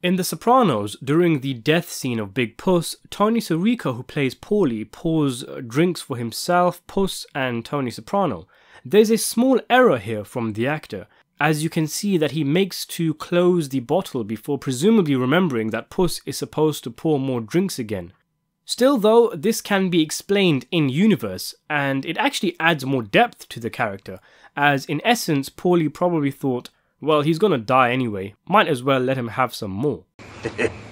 In The Sopranos, during the death scene of Big Puss, Tony Sirico, who plays Paulie, pours drinks for himself, Puss and Tony Soprano. There's a small error here from the actor, as you can see that he makes to close the bottle before presumably remembering that Puss is supposed to pour more drinks again. Still though, this can be explained in-universe, and it actually adds more depth to the character, as in essence Paulie probably thought, well, he's gonna die anyway, might as well let him have some more.